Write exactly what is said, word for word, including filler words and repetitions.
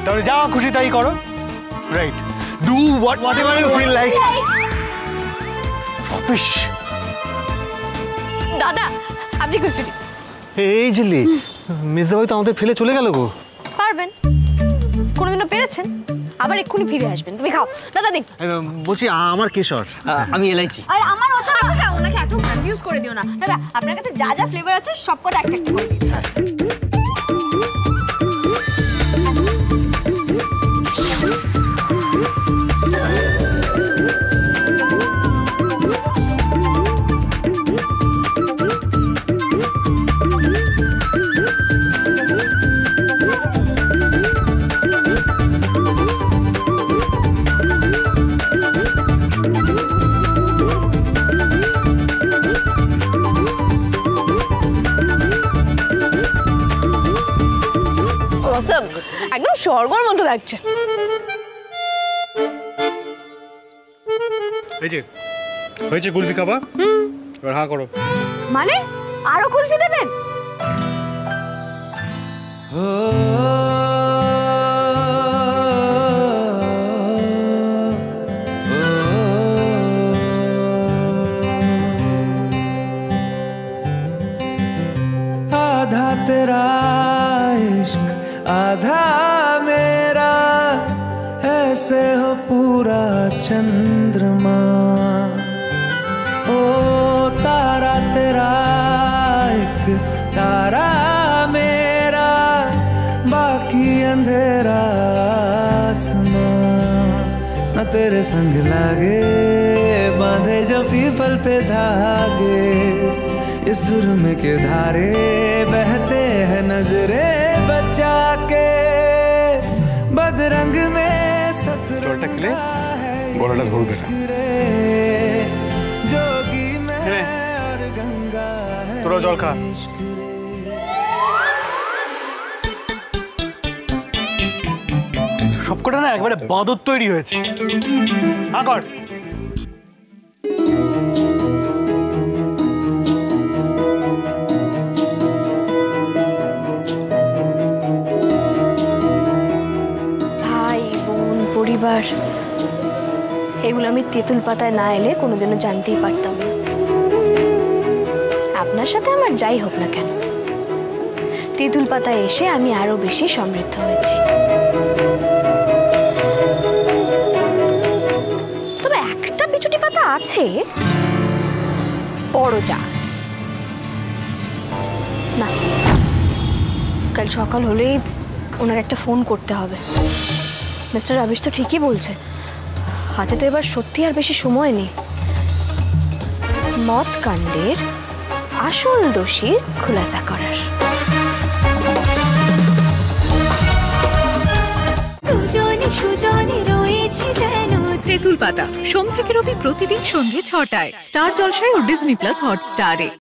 তাহলে যা খুশি তাই করো, right? Do what whatever you feel like. Office দাদা আপনি কুলফি দিন। এই জিলি, মির্জা ভাই তো আমাদের ফেলে চলে গেল গো। পারবেন? কোনোদিনও পেরেছেন? আবার এক্ষুনি ফিরে আসবেন। তুমি খাও দাদা। দিন। বলছি আমার কেশর, আমি এলাইচি। আর আমার ওটা আচ্ছা ওনাকে এত কনফিউজ করে দিও না দাদা। আপনার কাছে যা যা ফ্লেভার আছে সব কটা একটা একটা করে দিন। একদম স্বর্গের মতো লাগছে। এই যে হয়েছে কুলফি খাবা, এবার হা করো। মানে আরো কুলফি দেবেন? आधा तेरा इश्क आधा मेरा, ऐसे हो पूरा चंद्रमा। ओ तारा तेरा एक तारा मेरा, बाकी अंधेरा आसमां। न तेरे संग लागे बांधे जो पीपल पे धागे, इस सुरम के धारे बहते हैं नजरे बचा के, बदरंग में सतरंग है जोगी में और गंगा है। তোরা জল খা। সবকটা না একবারে বাঁদর তৈরি হয়েছে। হা কর। পরিবার এগুলো আমি তেঁতুল পাতায় না এলে কোনোদিনও জানতেই পারতাম না। আপনার সাথে আমার যাই হোক না কেন, তেঁতুল পাতায় এসে আমি আরো বেশি সমৃদ্ধ হয়েছি। তবে একটা বিচুটি পাতা আছে, বড় চান্স না। কাল সকাল হলেই ওনাকে একটা ফোন করতে হবে। মিস্টার রাবিশ তো ঠিকই বলছে, হাতে তো এবার সত্যি আর বেশি সময় নেই। মদ কাণ্ডের আসল দোষীর খুলাসা করার। তেঁতুল পাতা সোম থেকে রবি প্রতিদিন সন্ধ্যে ছটায় স্টার জলসায় ও ডিজনি প্লাস হটস্টারে।